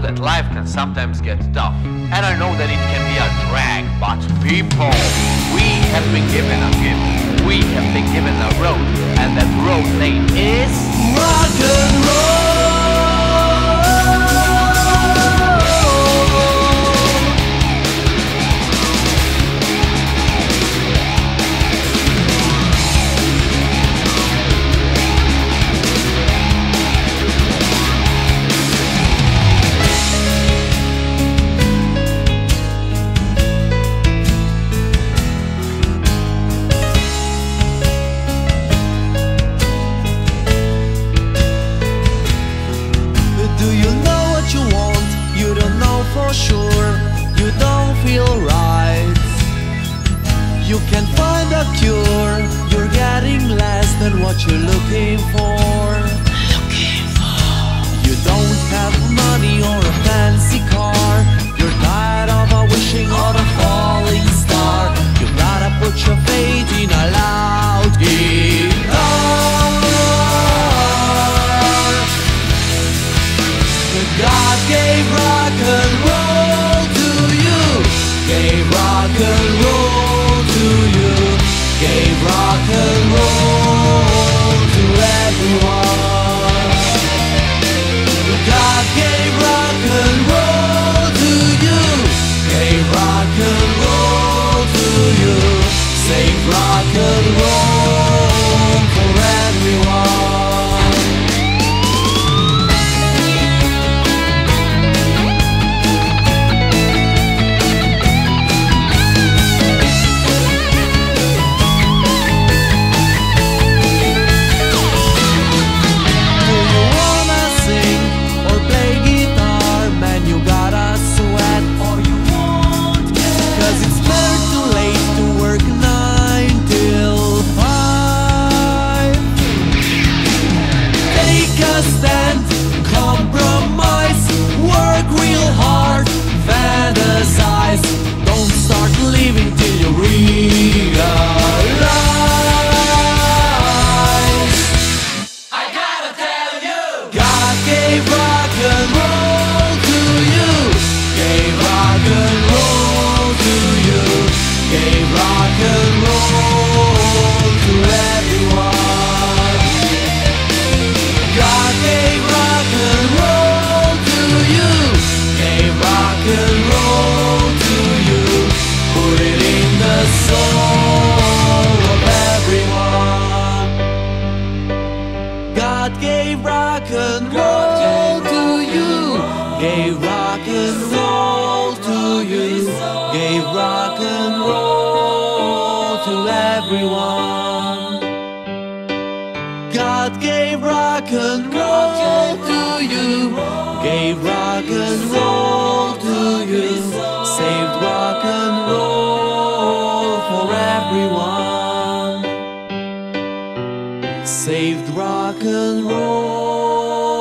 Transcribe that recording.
that life can sometimes get tough, and I know that it can be a drag, but people, we have been given a gift, we have been given a road, and that road name is rock and roll! You can find a cure. You're getting less than what you're looking for. You don't have money or a fancy car. You're tired of a wishing on a falling star. You gotta put your faith in a loud guitar. God gave rock and roll to you. Gave rock and roll to you. Gave rock and roll to everyone. God gave rock and roll to you. Gave rock and roll to you. Save rock and roll for everyone. Saved rock and roll.